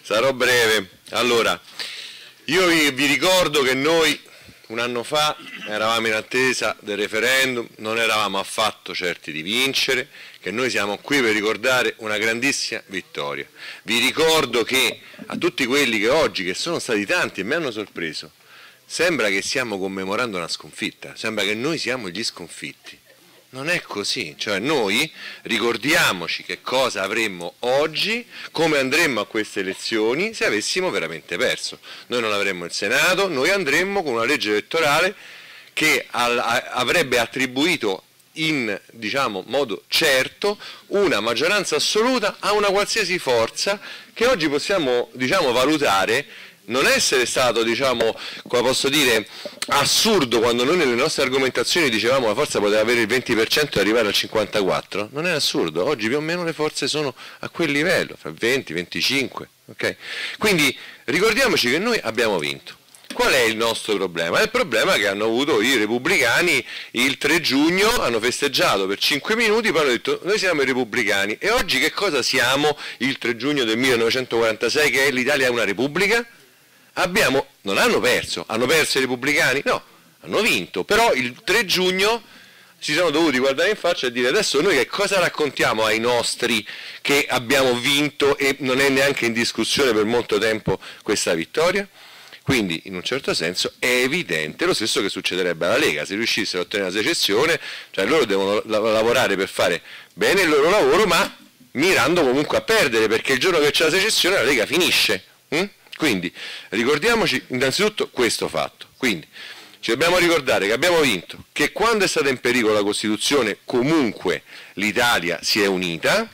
Sarò breve. Allora, io vi ricordo che noi un anno fa eravamo in attesa del referendum, non eravamo affatto certi di vincere, che noi siamo qui per ricordare una grandissima vittoria. Vi ricordo che a tutti quelli che oggi, che sono stati tanti e mi hanno sorpreso, sembra che stiamo commemorando una sconfitta, sembra che noi siamo gli sconfitti. Non è così, cioè noi ricordiamoci che cosa avremmo oggi, come andremmo a queste elezioni se avessimo veramente perso. Noi non avremmo il Senato, noi andremmo con una legge elettorale che avrebbe attribuito in modo certo una maggioranza assoluta a una qualsiasi forza che oggi possiamo valutare non essere stato, come posso dire, assurdo quando noi nelle nostre argomentazioni dicevamo la forza poteva avere il 20% e arrivare al 54%, non è assurdo, oggi più o meno le forze sono a quel livello, fra 20 e 25, ok? Quindi ricordiamoci che noi abbiamo vinto. Qual è il nostro problema? È il problema che hanno avuto i repubblicani il 3 giugno, hanno festeggiato per 5 minuti, poi hanno detto noi siamo i repubblicani e oggi che cosa siamo il 3 giugno del 1946 che l'Italia è una repubblica? Non hanno perso i repubblicani? No, hanno vinto, però il 3 giugno si sono dovuti guardare in faccia e dire adesso noi che cosa raccontiamo ai nostri che abbiamo vinto e non è neanche in discussione per molto tempo questa vittoria? Quindi in un certo senso è evidente lo stesso che succederebbe alla Lega, se riuscissero a ottenere la secessione, cioè loro devono lavorare per fare bene il loro lavoro ma mirando comunque a perdere perché il giorno che c'è la secessione la Lega finisce. Quindi ricordiamoci innanzitutto questo fatto, quindi ci dobbiamo ricordare che abbiamo vinto, che quando è stata in pericolo la Costituzione comunque l'Italia si è unita,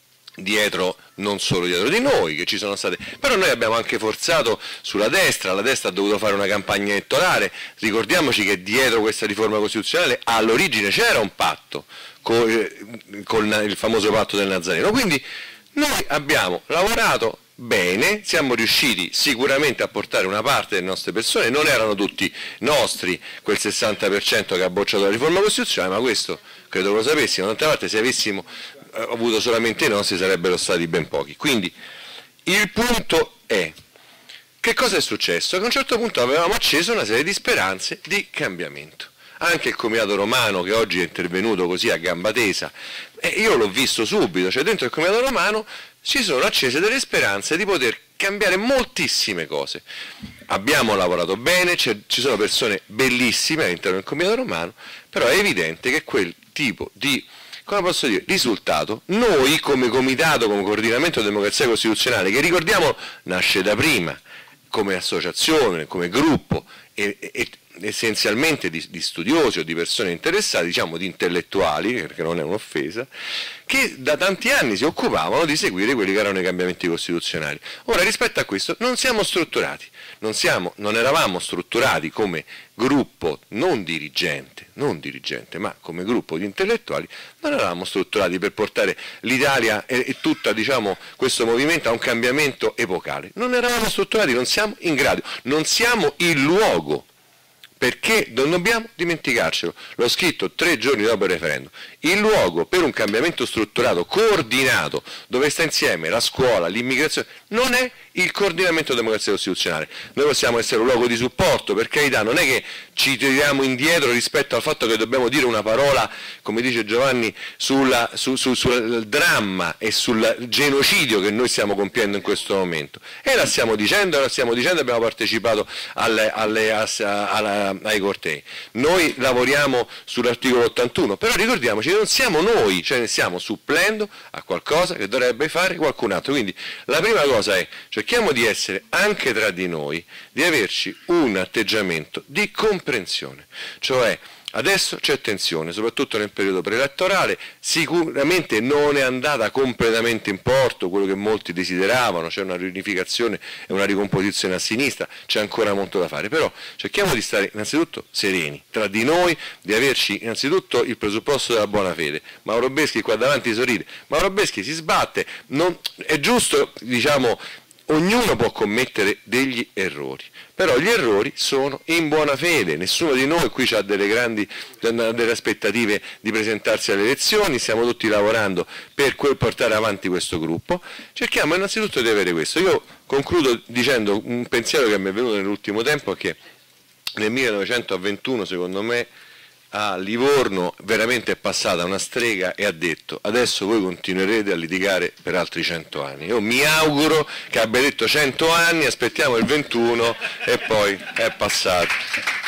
non solo dietro di noi, che ci sono state, però noi abbiamo anche forzato sulla destra, la destra ha dovuto fare una campagna elettorale, ricordiamoci che dietro questa riforma costituzionale all'origine c'era un patto, con il famoso patto del Nazareno, quindi noi abbiamo lavorato bene, siamo riusciti sicuramente a portare una parte delle nostre persone, non erano tutti nostri quel 60% che ha bocciato la riforma costituzionale, ma questo credo lo sapessimo, d'altra parte se avessimo avuto solamente i nostri sarebbero stati ben pochi. Quindi il punto è, che cosa è successo? Che a un certo punto avevamo acceso una serie di speranze di cambiamento. Anche il Comitato Romano che oggi è intervenuto così a gamba tesa, io l'ho visto subito, cioè dentro il Comitato Romano ci sono accese delle speranze di poter cambiare moltissime cose. Abbiamo lavorato bene, ci sono persone bellissime all'interno del Comitato Romano, però è evidente che quel tipo di, come posso dire, risultato, noi come Comitato, come Coordinamento Democrazia Costituzionale, che ricordiamo nasce da prima, come associazione, come gruppo, essenzialmente di studiosi o di persone interessate, diciamo di intellettuali, perché non è un'offesa, che da tanti anni si occupavano di seguire quelli che erano i cambiamenti costituzionali. Ora rispetto a questo non siamo strutturati, non eravamo strutturati come gruppo non dirigente, ma come gruppo di intellettuali, non eravamo strutturati per portare l'Italia e tutta questo movimento a un cambiamento epocale. Non eravamo strutturati, non siamo in grado, non siamo il luogo. Perché non dobbiamo dimenticarcelo, l'ho scritto 3 giorni dopo il referendum, il luogo per un cambiamento strutturato, coordinato, dove sta insieme la scuola, l'immigrazione, non è il coordinamento democrazia costituzionale. Noi possiamo essere un luogo di supporto, per carità, non è che ci tiriamo indietro rispetto al fatto che dobbiamo dire una parola, come dice Giovanni, sul dramma e sul genocidio che noi stiamo compiendo in questo momento. E la stiamo dicendo, abbiamo partecipato ai cortei. Noi lavoriamo sull'articolo 81, però ricordiamoci che non siamo noi, cioè ne stiamo supplendo a qualcosa che dovrebbe fare qualcun altro. Quindi la prima cosa è, cerchiamo di essere anche tra di noi, di averci un atteggiamento di comprensione, cioè adesso c'è tensione, soprattutto nel periodo preelettorale, sicuramente non è andata completamente in porto quello che molti desideravano, c'è una riunificazione e una ricomposizione a sinistra, c'è ancora molto da fare, però cerchiamo di stare innanzitutto sereni tra di noi, di averci innanzitutto il presupposto della buona fede. Mauro Beschi qua davanti sorride, Mauro Beschi si sbatte, è giusto ognuno può commettere degli errori, però gli errori sono in buona fede, nessuno di noi qui ha delle aspettative di presentarsi alle elezioni, stiamo tutti lavorando per portare avanti questo gruppo, cerchiamo innanzitutto di avere questo. Io concludo dicendo un pensiero che mi è venuto nell'ultimo tempo, che nel 1921 secondo me a Livorno veramente è passata una strega e ha detto: adesso voi continuerete a litigare per altri 100 anni. Io mi auguro che abbia detto 100 anni, aspettiamo il 21 e poi è passato.